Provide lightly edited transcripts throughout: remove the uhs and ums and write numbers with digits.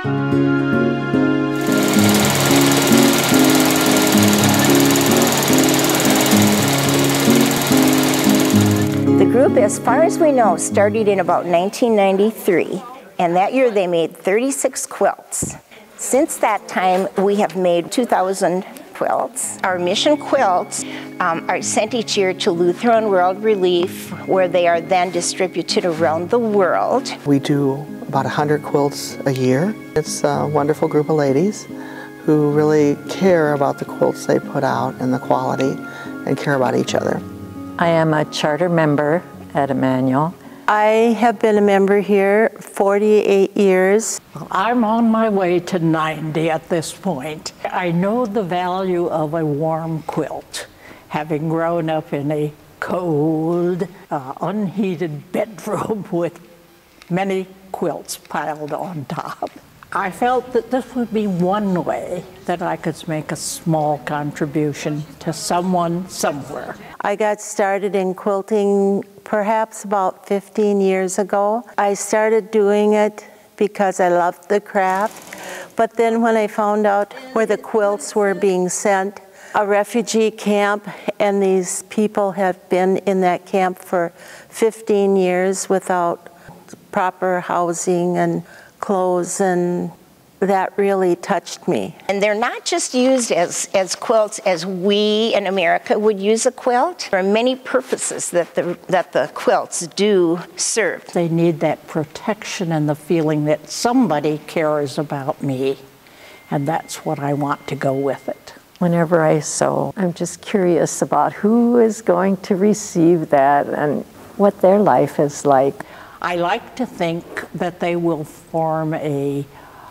The group, as far as we know, started in about 1993, and that year they made 36 quilts. Since that time, we have made 2,000 quilts. Our mission quilts are sent each year to Lutheran World Relief, where they are then distributed around the world. We do about 100 quilts a year. It's a wonderful group of ladies who really care about the quilts they put out and the quality and care about each other. I am a charter member at Immanuel. I have been a member here 48 years. I'm on my way to 90 at this point. I know the value of a warm quilt, having grown up in a cold, unheated bedroom with many quilts piled on top. I felt that this would be one way that I could make a small contribution to someone somewhere. I got started in quilting perhaps about 15 years ago. I started doing it because I loved the craft, but then when I found out where the quilts were being sent, a refugee camp, and these people have been in that camp for 15 years without proper housing and clothes, and that really touched me. And they're not just used as quilts as we in America would use a quilt. There are many purposes that the quilts do serve. They need that protection and the feeling that somebody cares about me, and that's what I want to go with it. Whenever I sew, I'm just curious about who is going to receive that and what their life is like. I like to think that they will form a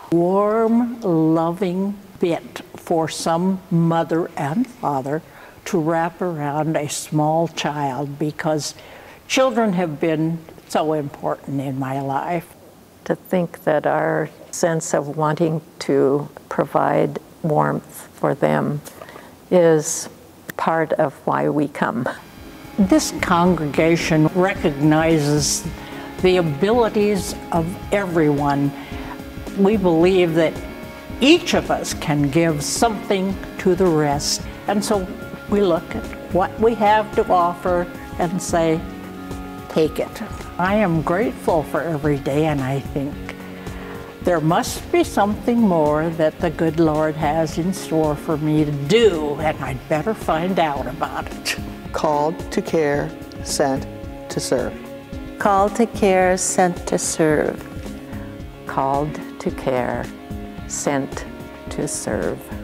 warm, loving bit for some mother and father to wrap around a small child, because children have been so important in my life. To think that our sense of wanting to provide warmth for them is part of why we come. This congregation recognizes the abilities of everyone. We believe that each of us can give something to the rest. And so we look at what we have to offer and say, take it. I am grateful for every day, and I think there must be something more that the good Lord has in store for me to do, and I'd better find out about it. Called to care, sent to serve. Called to care, sent to serve. Called to care, sent to serve.